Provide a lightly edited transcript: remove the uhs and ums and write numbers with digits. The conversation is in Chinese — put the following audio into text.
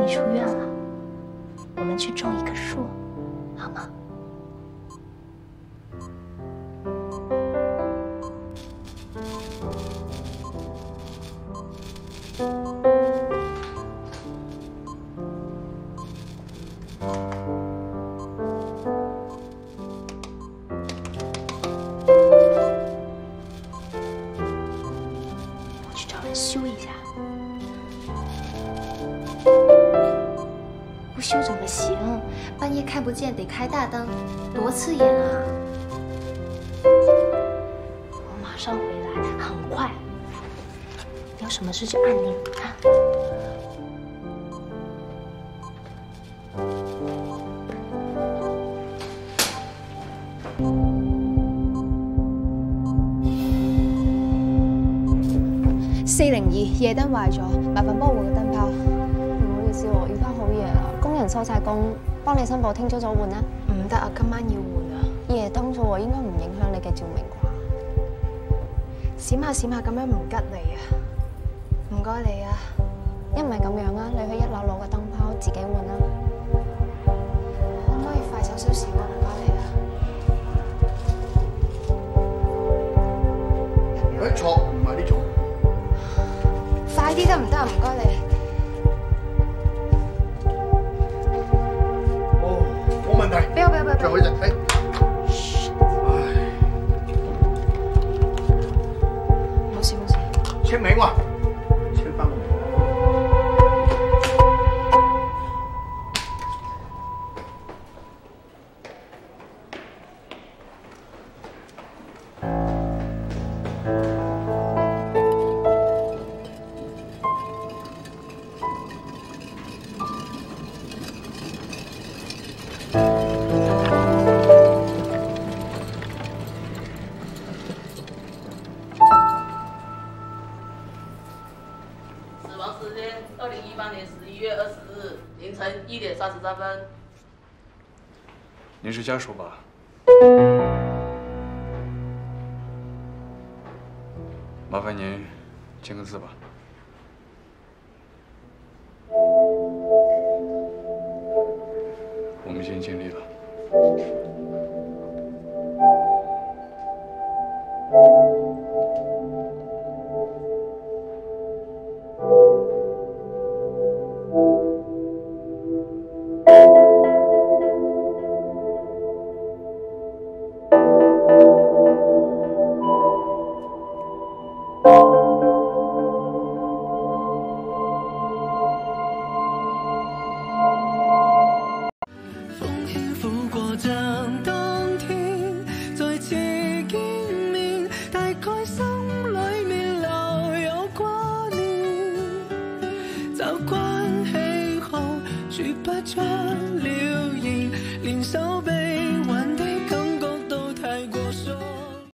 出院了，我们去种一棵树，好吗？我去找人修一下。 不修怎么行？半夜看不见，得开大灯，多刺眼啊！我马上回来，很快。有什么事就按铃啊。 402夜燈壞咗，麻煩幫我換個燈泡。 唔好意思喎，而家好夜啦，工人收晒工，幫你申報聽朝早換啦。 唔得啊，今晚要換啊。 夜燈啫喎，應該唔影響你嘅照明啩。 閃下閃下咁樣唔吉利啊！唔該你啊。 一唔係咁樣啊，你去1樓攞個燈泡自己換啦。 可唔可以快手少少啊？唔該你啊。 錯，唔係呢種。 快啲得唔得啊？唔該你。 哦，冇問題。 俾我。 最後一隻，唉。 冇事。 簽名喎，簽翻我名。 时间2018年11月20日凌晨1点33分。 您是家属吧？麻烦您签个字吧。我们先尽力了。 习惯气候，去不穿。